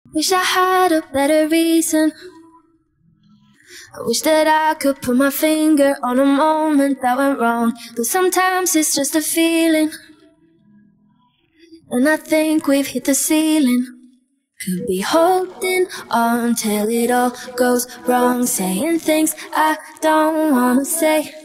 Wish I had a better reason. I wish that I could put my finger on a moment that went wrong, but sometimes it's just a feeling, and I think we've hit the ceiling. Could be holding on till it all goes wrong, saying things I don't wanna say.